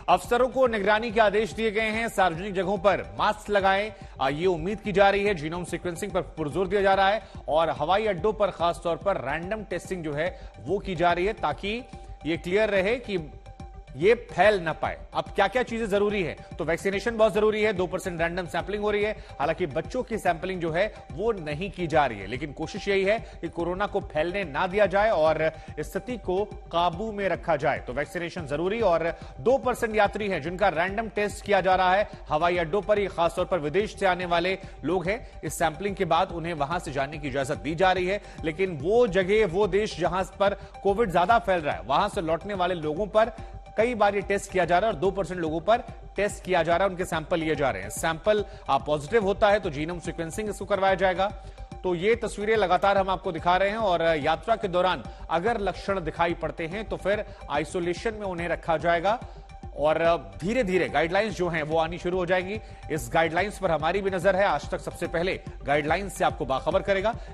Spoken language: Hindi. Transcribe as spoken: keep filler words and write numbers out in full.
अफसरों को निगरानी के आदेश दिए गए हैं। सार्वजनिक जगहों पर मास्क लगाएं, ये उम्मीद की जा रही है। जीनोम सीक्वेंसिंग पर पुरजोर दिया जा रहा है और हवाई अड्डों पर खासतौर पर रैंडम टेस्टिंग जो है वो की जा रही है ताकि ये क्लियर रहे कि ये फैल ना पाए। अब क्या क्या चीजें जरूरी है, तो वैक्सीनेशन बहुत जरूरी है। दो परसेंट रैंडम सैंपलिंग हो रही है। हालांकि बच्चों की सैंपलिंग जो है वो नहीं की जा रही है, लेकिन कोशिश यही है कि कोरोना को फैलने ना दिया जाए और स्थिति को काबू में रखा जाए। तो वैक्सीनेशन जरूरी और दो परसेंट यात्री हैं जिनका रैंडम टेस्ट किया जा रहा है हवाई अड्डों पर ही। खासतौर पर विदेश से आने वाले लोग हैं, इस सैंपलिंग के बाद उन्हें वहां से जाने की इजाजत दी जा रही है। लेकिन वो जगह, वो देश जहां पर कोविड ज्यादा फैल रहा है, वहां से लौटने वाले लोगों पर कई बार ये टेस्ट किया जा रहा है और दो परसेंट लोगों पर टेस्ट किया जा रहा है, उनके सैंपल लिए जा रहे हैं। सैंपल पॉजिटिव होता है तो जीनोम सीक्वेंसिंग इसको करवाया जाएगा। तो ये तस्वीरें लगातार हम आपको दिखा रहे हैं और यात्रा के दौरान अगर लक्षण दिखाई पड़ते हैं तो फिर आइसोलेशन में उन्हें रखा जाएगा और धीरे धीरे गाइडलाइंस जो हैं वो आनी शुरू हो जाएंगी। इस गाइडलाइंस पर हमारी भी नजर है। आज तक सबसे पहले गाइडलाइंस से आपको बाखबर करेगा।